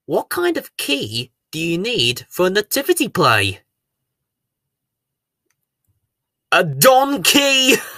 What kind of key do you need for a nativity play? A donkey!